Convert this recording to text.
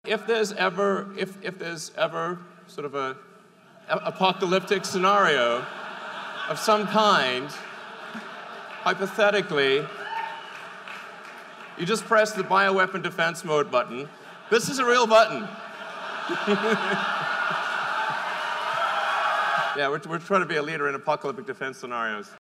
If there's ever sort of a apocalyptic scenario of some kind, hypothetically, you just press the bioweapon defense mode button. This is a real button. Yeah, we're trying to be a leader in apocalyptic defense scenarios.